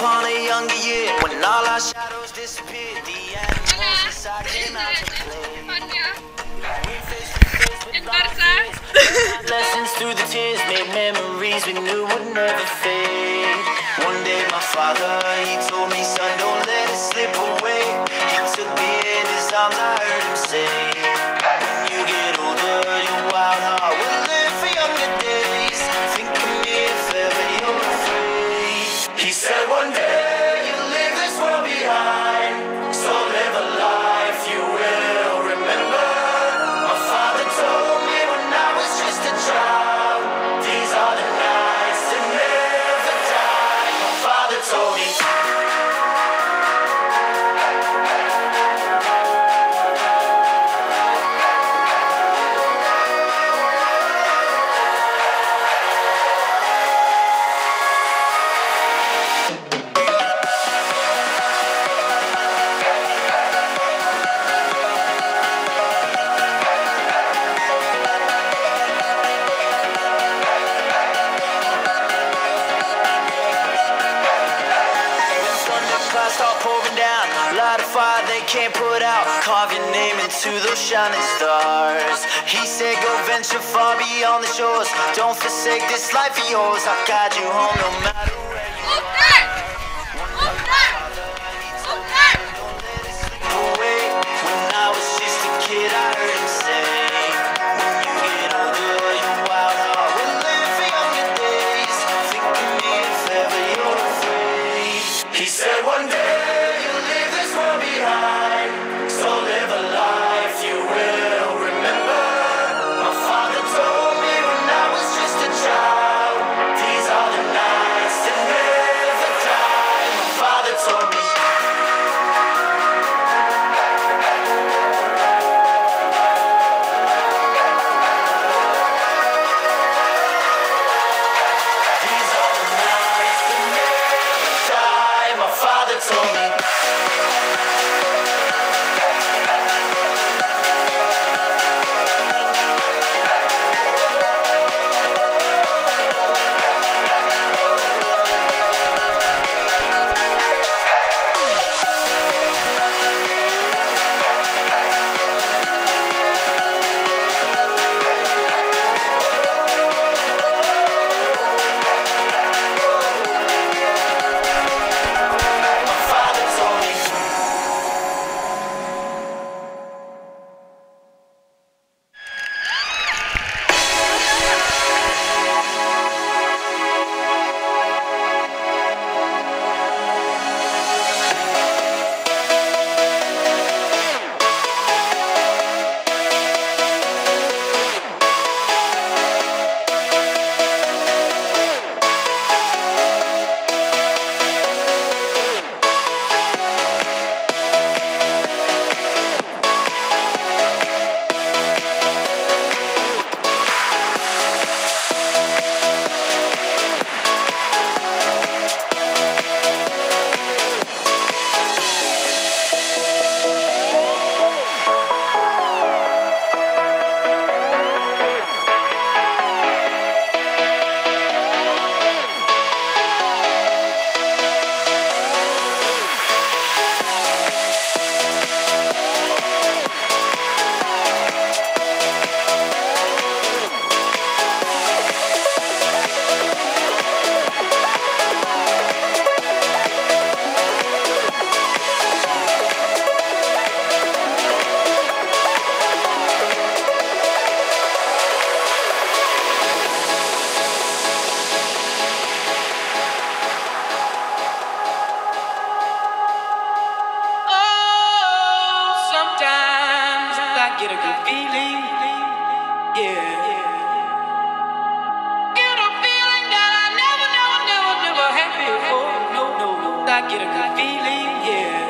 upon a younger year, when all our shadows disappeared, the animals inside came out to play. We faced to face with our fears, lessons through the tears, made memories we knew would never fade. One day my father, he told me, son, don't let it slip away. He took me in his arms, I heard him say, when you get older, your wild heart will live for younger days. Think of me if ever you're afraid. He said one day you'll leave this world behind, so live a life you will remember. My father told me when I was just a child, these are the nights that never die. My father told me. Start pouring down, light a fire they can't put out, carve your name into those shining stars. He said go venture far beyond the shores, don't forsake this life of yours, I'll guide you home no matter where you are. Away. When I was just a kid I heard him say, when you get older your wild heart will live for younger days. Think of me if ever you're afraid. He said one day so live a life you will remember. My father told me when I was just a child, these are the nights that never die. My father told me. These are the nights that never die. My father told me. Get a good feeling, yeah. Get a feeling that I never had before. No, I get a good feeling, yeah.